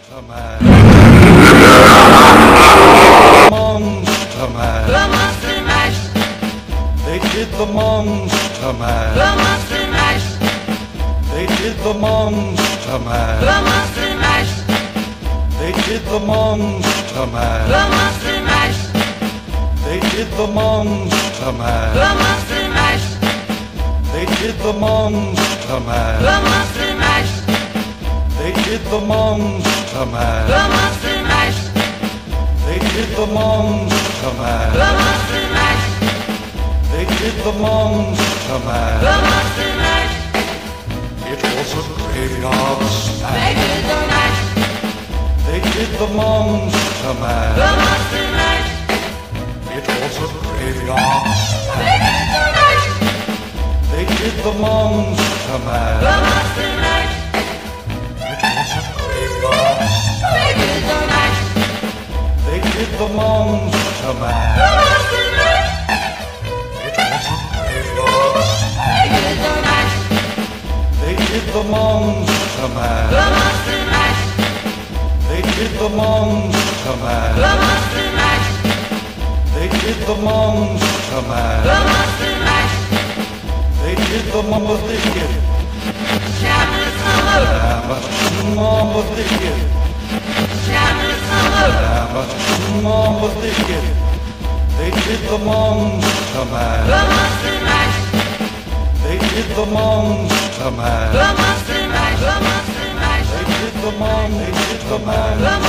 Monster Man. Monster Man. The Monster Mash. They did the Monster Man. The Monster Mash. They did the Monster Man. The Monster Mash. They did the Monster Man. The Monster Mash. They did the Monster Man. The Monster Mash. They did the Monster Man. The Monster Mash. They did the Monster Man. The Monster Mash. They did the Monster Man. The Monster Mash. They did the Monster Man. The Monster Mash. It was a graveyard They smash. did the mash. They did the Monster Man. The Monster Mash. It was a graveyard smash. They did the mash. They did the Monster Man. The Monster Mash. It was a graveyard smash. They did the mash. They did the Monster Man. The Monster Mash. It was a graveyard smash. They did the mash. They did the Monster Man. The Monster Mash. They did the Monster Man. The Monster Mash. They did the Monster Man. The Monster Mash. They did the Monster Man. Shaman Summer. Mama Thicket. Shaman Summer. Mama Thicket. They did the Monster Man. The Monster Mash. They did the Monster Man. The Monster Mash. The Monster Mash. They did the Monster Man. The